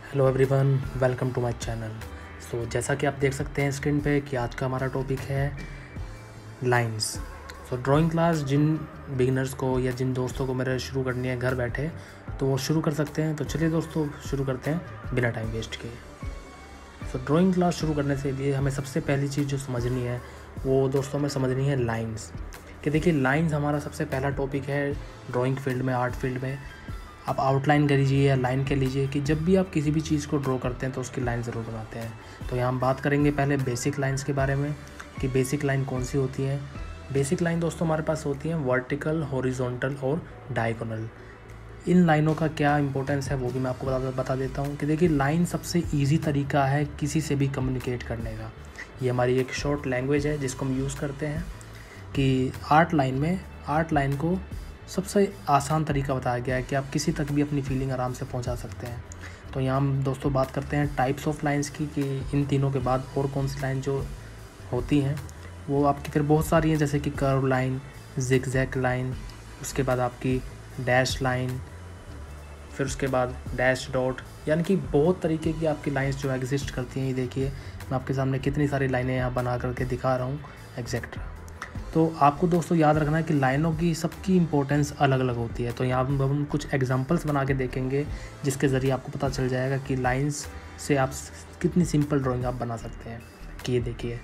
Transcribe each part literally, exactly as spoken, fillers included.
Hello everyone, welcome to my channel. So जैसा कि आप देख सकते हैं स्क्रीन पे कि आज का हमारा टॉपिक है लाइंस। सो ड्राइंग क्लास जिन बिगिनर्स को या जिन दोस्तों को मेरे शुरू करनी है घर बैठे तो वो शुरू कर सकते हैं। तो चलिए दोस्तों शुरू करते हैं बिना टाइम वेस्ट के। सो ड्राइंग क्लास शुरू करने से लिए हमें सबसे पहली चीज़ जो समझनी है वो दोस्तों में समझनी है लाइंस। कि देखिए लाइंस हमारा सबसे पहला टॉपिक है ड्राइंग फील्ड में, आर्ट फील्ड में। आप आउटलाइन कर लीजिए या लाइन कर लीजिए कि जब भी आप किसी भी चीज़ को ड्रॉ करते हैं तो उसकी लाइन ज़रूर बनाते हैं। तो यहाँ हम बात करेंगे पहले बेसिक लाइंस के बारे में कि बेसिक लाइन कौन सी होती है। बेसिक लाइन दोस्तों हमारे पास होती हैं वर्टिकल, हॉरिजॉन्टल और डायगोनल। इन लाइनों का क्या इंपॉर्टेंस है वो भी मैं आपको बता बता देता हूँ कि देखिए लाइन सबसे ईजी तरीका है किसी से भी कम्युनिकेट करने का। ये हमारी एक शॉर्ट लैंग्वेज है जिसको हम यूज़ करते हैं कि आर्ट लाइन में आर्ट लाइन को सबसे आसान तरीका बताया गया है कि आप किसी तक भी अपनी फीलिंग आराम से पहुंचा सकते हैं। तो यहाँ हम दोस्तों बात करते हैं टाइप्स ऑफ लाइंस की कि इन तीनों के बाद और कौन सी लाइन जो होती हैं वो आपकी फिर बहुत सारी हैं, जैसे कि कर्व लाइन, जिगजैग लाइन, उसके बाद आपकी डैश लाइन, फिर उसके बाद डैश डॉट, यानी कि बहुत तरीके की आपकी लाइंस जो एग्जिस्ट करती हैं। ये देखिए मैं आपके सामने कितनी सारी लाइनें यहाँ बना करके दिखा रहा हूँ एग्जैक्ट्रा। तो आपको दोस्तों याद रखना है कि लाइनों की सबकी इंपॉर्टेंस अलग अलग होती है। तो यहाँ हम कुछ एग्जांपल्स बना के देखेंगे जिसके ज़रिए आपको पता चल जाएगा कि लाइंस से आप कितनी सिंपल ड्राइंग आप बना सकते हैं। कि ये देखिए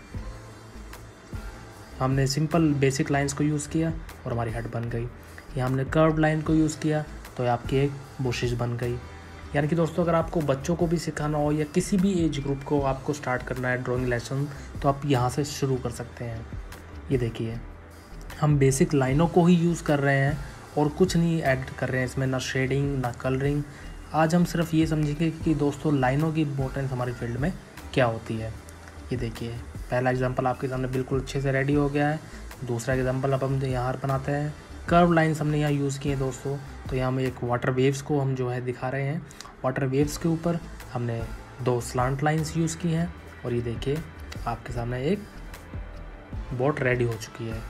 हमने सिंपल बेसिक लाइंस को यूज़ किया और हमारी हेड बन गई। या हमने कर्व लाइन को यूज़ किया तो आपकी एक बुशेस बन गई। यानी कि दोस्तों अगर आपको बच्चों को भी सिखाना हो या किसी भी एज ग्रुप को आपको स्टार्ट करना है ड्राइंग लेसन तो आप यहाँ से शुरू कर सकते हैं। ये देखिए हम बेसिक लाइनों को ही यूज़ कर रहे हैं और कुछ नहीं ऐड कर रहे हैं इसमें, ना शेडिंग ना कलरिंग। आज हम सिर्फ ये समझेंगे कि दोस्तों लाइनों की इंपॉर्टेंस हमारी फील्ड में क्या होती है। ये देखिए पहला एग्जांपल आपके सामने बिल्कुल अच्छे से रेडी हो गया है। दूसरा एग्जांपल अब हम यहाँ बनाते हैं। कर्व लाइन्स हमने यहाँ यूज़ किए दोस्तों। तो यहाँ हम एक वाटर वेव्स को हम जो है दिखा रहे हैं। वाटर वेव्स के ऊपर हमने दो स्लांट लाइन्स यूज़ की हैं और ये देखिए आपके सामने एक बोट रेडी हो चुकी है।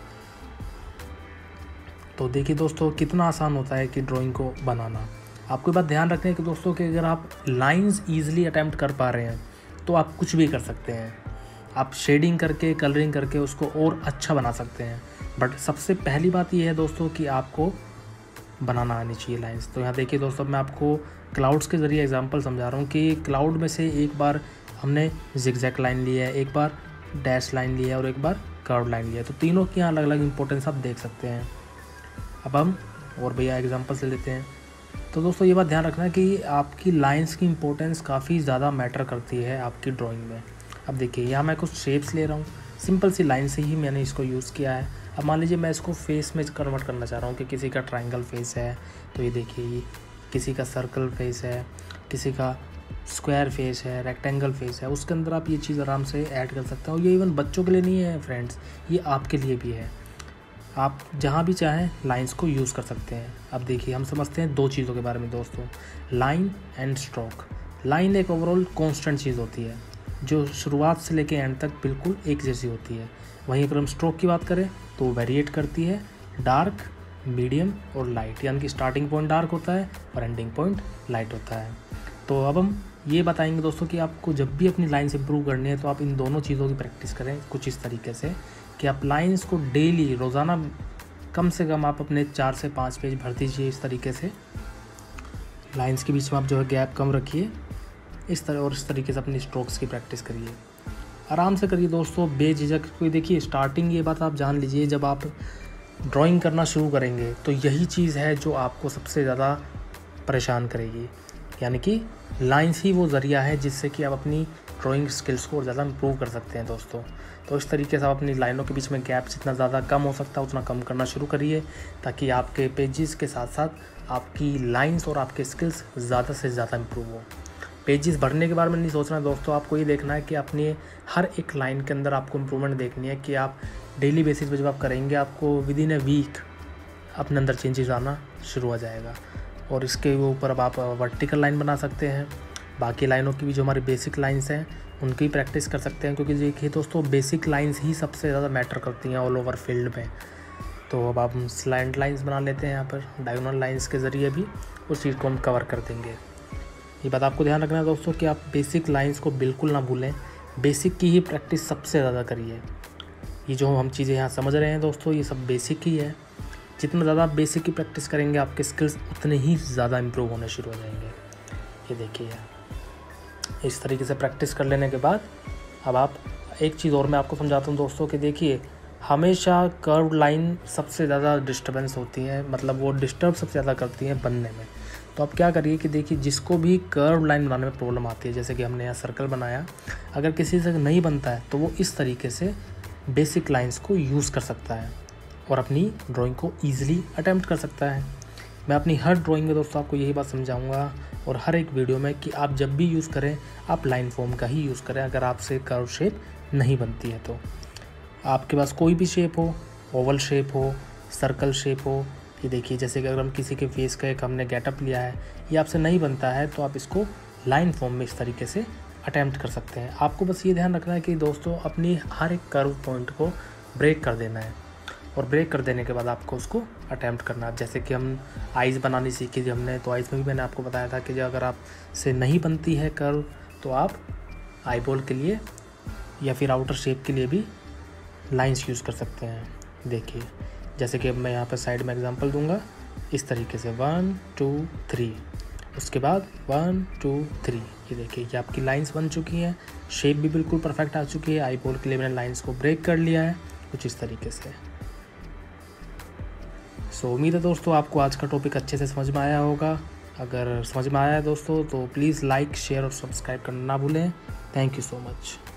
तो देखिए दोस्तों कितना आसान होता है कि ड्राइंग को बनाना। आपको बात ध्यान रखना है कि दोस्तों कि अगर आप लाइंस ईजिली अटैम्प्ट कर पा रहे हैं तो आप कुछ भी कर सकते हैं। आप शेडिंग करके, कलरिंग करके उसको और अच्छा बना सकते हैं। बट सबसे पहली बात यह है दोस्तों कि आपको बनाना आनी चाहिए लाइंस। तो यहाँ देखिए दोस्तों मैं आपको क्लाउड्स के ज़रिए एग्जांपल समझा रहा हूँ कि क्लाउड में से एक बार हमने जिगजैग लाइन लिया है, एक बार डैश लाइन लिया है और एक बार कर्व लाइन लिया है। तो तीनों की यहाँ अलग अलग इंपॉर्टेंस आप देख सकते हैं। अब हम और भैया एग्जांपल से लेते हैं। तो दोस्तों ये बात ध्यान रखना कि आपकी लाइंस की इंपॉर्टेंस काफ़ी ज़्यादा मैटर करती है आपकी ड्राइंग में। अब देखिए यहाँ मैं कुछ शेप्स ले रहा हूँ, सिंपल सी लाइन से ही मैंने इसको यूज़ किया है। अब मान लीजिए मैं इसको फेस में कन्वर्ट करना चाह रहा हूँ कि किसी का ट्रायंगल फेस है तो ये देखिए ये किसी का सर्कल फेस है, किसी का स्क्वायर फेस है, रेक्टेंगल फेस है। उसके अंदर आप ये चीज़ आराम से ऐड कर सकते हो। ये इवन बच्चों के लिए नहीं है फ्रेंड्स, ये आपके लिए भी है। आप जहाँ भी चाहें लाइंस को यूज़ कर सकते हैं। अब देखिए हम समझते हैं दो चीज़ों के बारे में दोस्तों, लाइन एंड स्ट्रोक। लाइन एक ओवरऑल कांस्टेंट चीज़ होती है जो शुरुआत से लेके एंड तक बिल्कुल एक जैसी होती है। वहीं अगर हम स्ट्रोक की बात करें तो वेरिएट करती है डार्क, मीडियम और लाइट, यानी कि स्टार्टिंग पॉइंट डार्क होता है और एंडिंग पॉइंट लाइट होता है। तो अब हम ये बताएंगे दोस्तों कि आपको जब भी अपनी लाइन्स इंप्रूव करनी है तो आप इन दोनों चीज़ों की प्रैक्टिस करें कुछ इस तरीके से कि आप लाइन्स को डेली, रोज़ाना कम से कम आप अपने चार से पाँच पेज भर दीजिए इस तरीके से। लाइन्स के बीच में आप जो है गैप कम रखिए इस तरह, और इस तरीके से अपनी स्ट्रोक्स की प्रैक्टिस करिए। आराम से करिए दोस्तों, बेझिझक। कोई देखिए स्टार्टिंग ये बात आप जान लीजिए, जब आप ड्राइंग करना शुरू करेंगे तो यही चीज़ है जो आपको सबसे ज़्यादा परेशान करेगी। यानी कि लाइंस ही वो ज़रिया है जिससे कि आप अपनी ड्राइंग स्किल्स को और ज़्यादा इम्प्रूव कर सकते हैं दोस्तों। तो इस तरीके से आप अपनी लाइनों के बीच में गैप जितना ज़्यादा कम हो सकता है उतना कम करना शुरू करिए, ताकि आपके पेजेस के साथ साथ आपकी लाइंस और आपके स्किल्स ज़्यादा से ज़्यादा इम्प्रूव हो। पेजेस भरने के बारे में नहीं सोचना दोस्तों, आपको ये देखना है कि अपनी हर एक लाइन के अंदर आपको इम्प्रूवमेंट देखनी है कि आप डेली बेसिस पे जब आप करेंगे आपको विद इन ए वीक अपने अंदर चेंजेस आना शुरू हो जाएगा। और इसके ऊपर अब आप वर्टिकल लाइन बना सकते हैं। बाकी लाइनों की भी जो हमारी बेसिक लाइंस हैं उनकी प्रैक्टिस कर सकते हैं, क्योंकि देखिए दोस्तों बेसिक लाइंस ही सबसे ज़्यादा मैटर करती हैं ऑल ओवर फील्ड में। तो अब आप स्लैंट लाइंस बना लेते हैं यहाँ पर, डायगोनल लाइंस के ज़रिए भी उस चीज़ को हम कवर कर देंगे। ये बात आपको ध्यान रखना है दोस्तों कि आप बेसिक लाइंस को बिल्कुल ना भूलें, बेसिक की ही प्रैक्टिस सबसे ज़्यादा करिए। ये जो हम चीज़ें यहाँ समझ रहे हैं दोस्तों, ये सब बेसिक ही है। जितना ज़्यादा आप बेसिक की प्रैक्टिस करेंगे आपके स्किल्स उतने ही ज़्यादा इम्प्रूव होने शुरू हो जाएंगे। ये देखिए, इस तरीके से प्रैक्टिस कर लेने के बाद अब आप, एक चीज़ और मैं आपको समझाता हूँ दोस्तों कि देखिए, हमेशा कर्व लाइन सबसे ज़्यादा डिस्टर्बेंस होती है, मतलब वो डिस्टर्ब सबसे ज़्यादा करती है बनने में। तो आप क्या करिए कि देखिए, जिसको भी कर्व लाइन बनाने में प्रॉब्लम आती है, जैसे कि हमने यहाँ सर्कल बनाया, अगर किसी से नहीं बनता है तो वो इस तरीके से बेसिक लाइंस को यूज़ कर सकता है और अपनी ड्राइंग को ईजिली अटैम्प्ट कर सकता है। मैं अपनी हर ड्राइंग में दोस्तों आपको यही बात समझाऊंगा और हर एक वीडियो में कि आप जब भी यूज़ करें आप लाइन फॉर्म का ही यूज़ करें। अगर आपसे कर्व शेप नहीं बनती है तो आपके पास कोई भी शेप हो, ओवल शेप हो, सर्कल शेप हो, ये देखिए, जैसे कि अगर हम किसी के फेस का एक हमने गेटअप लिया है, ये आपसे नहीं बनता है तो आप इसको लाइन फॉर्म में इस तरीके से अटैम्प्ट कर सकते हैं। आपको बस ये ध्यान रखना है कि दोस्तों अपनी हर एक कर्व पॉइंट को ब्रेक कर देना है और ब्रेक कर देने के बाद आपको उसको अटैम्प्ट करना है। जैसे कि हम आइज़ बनानी सीखी थी हमने, तो आइज़ में भी मैंने आपको बताया था कि जो अगर आप से नहीं बनती है कर्व तो आप आई बॉल के लिए या फिर आउटर शेप के लिए भी लाइंस यूज़ कर सकते हैं। देखिए, जैसे कि अब मैं यहाँ पर साइड में एग्जांपल दूंगा, इस तरीके से वन टू थ्री, उसके बाद वन टू थ्री। ये देखिए, ये आपकी लाइंस बन चुकी हैं, शेप भी बिल्कुल परफेक्ट आ चुकी है। आई बॉल के लिए मैंने लाइंस को ब्रेक कर लिया है कुछ इस तरीके से। सो उम्मीद है दोस्तों आपको आज का टॉपिक अच्छे से समझ में आया होगा। अगर समझ में आया है दोस्तों तो प्लीज़ लाइक, शेयर और सब्सक्राइब करना ना भूलें। Thank you so much.